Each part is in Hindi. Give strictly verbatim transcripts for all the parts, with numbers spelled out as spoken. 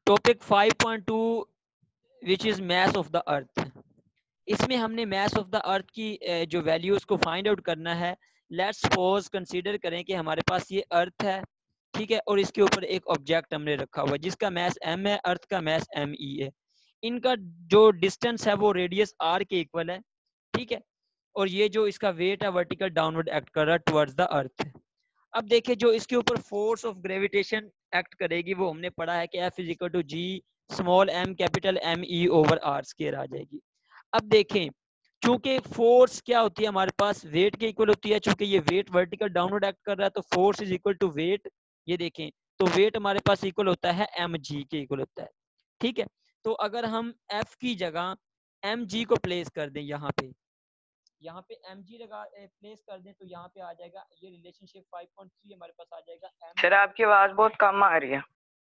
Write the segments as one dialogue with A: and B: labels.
A: Topic five point two which is mass of the earth. इसमें हमने मास ऑफ द अर्थ की अ, जो वैल्यू उसको फाइंड आउट करना है। लेट्स सपोज कंसीडर करें कि हमारे पास ये अर्थ है, ठीक है, और इसके ऊपर एक ऑब्जेक्ट हमने रखा हुआ है जिसका मास m है, अर्थ का मास एम ई है। इनका जो डिस्टेंस है वो रेडियस r के इक्वल है, ठीक है, और ये जो इसका वेट है वर्टिकल डाउनवर्ड एक्ट कर रहा है टुवर्ड्स द अर्थ। अब देखिए जो इसके ऊपर फोर्स ऑफ ग्रेविटेशन एक्ट करेगी वो हमने पढ़ा है कि F is equal to G small M capital M E over R square आ जाएगी। अब देखें चूंकि फोर्स क्या होती है हमारे पास वेट के इक्वल होती है, चूंकि ये वेट वर्टिकल डाउनवर्ड एक्ट कर रहा है तो force is equal to weight. ये देखें तो वेट हमारे पास इक्वल होता है एम जी के इक्वल होता है, ठीक है। तो अगर हम F की जगह एम जी को प्लेस कर दें यहाँ पे, यहाँ पे mg लगा प्लेस कर दें तो यहाँ पे आ जाएगा ये रिलेशनशिप फाइव पॉइंट थ्री हमारे पास आ जाएगा m।
B: सर आपकी आवाज बहुत कम आ रही है।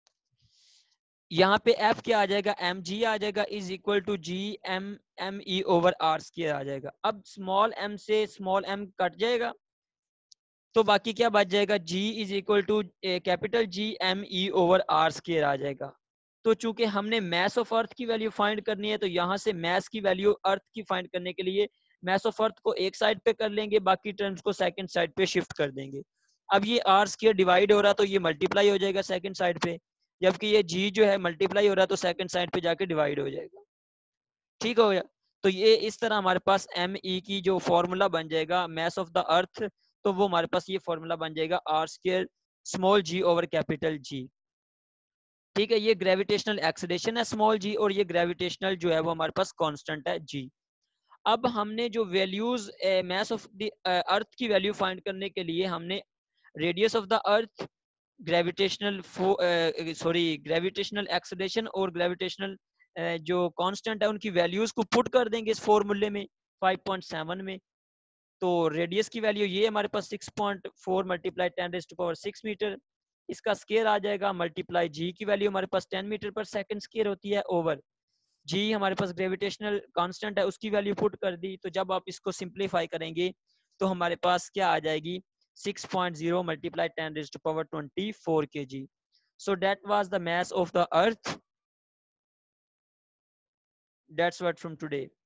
A: यहाँ पे f क्या आ जाएगा mg आ जाएगा is equal to G M M E over R square आ जाएगा। अब स्मॉल m से स्मॉल m कट जाएगा तो बाकी क्या बच जाएगा g is equal to capital G M E over R square आ जाएगा। तो चूंकि हमने मैस ऑफ अर्थ की वैल्यू फाइंड करनी है तो यहाँ से मैस की वैल्यू अर्थ की फाइंड करने के लिए मैस ऑफ अर्थ को एक साइड पे कर लेंगे, बाकी टर्म्स को सेकंड साइड पे शिफ्ट कर देंगे। अब ये आर स्क्वायर डिवाइड हो रहा तो ये मल्टीप्लाई हो जाएगा सेकंड साइड पे, जबकि ये जी जो है मल्टीप्लाई हो रहा तो सेकंड साइड पे जाके डिवाइड हो जाएगा, ठीक हो गया। तो ये इस तरह हमारे पास एम ई की जो फॉर्मूला बन जाएगा मैस ऑफ द अर्थ, तो वो हमारे पास ये फॉर्मूला बन जाएगा R square small G over capital G, ठीक है। ये ग्रेविटेशनल एक्सीलरेशन है स्मॉल जी, और ये ग्रेविटेशनल जो है वो हमारे पास कांस्टेंट है जी। अब हमने जो values mass of the earth की वैल्यू फाइंड करने के लिए हमने radius of the earth, gravitational sorry gravitational acceleration और ग्रेविटेशनल जो कांस्टेंट है उनकी वैल्यूज को पुट कर देंगे इस फॉर्मूले में फाइव पॉइंट सेवन में। तो रेडियस की वैल्यू ये हमारे पास six point four multiply ten raise to power six metre, इसका स्केयर आ जाएगा मल्टीप्लाई जी की वैल्यू हमारे पास टेन मीटर पर सेकंड स्केयर होती है ओवर जी हमारे पास ग्रेविटेशनल कांस्टेंट है उसकी वैल्यू पुट कर दी। तो जब आप इसको सिंप्लीफाई करेंगे तो हमारे पास क्या आ जाएगी six point zero multiply ten raise to power twenty four kg. So that was the mass of the earth. That's what from today.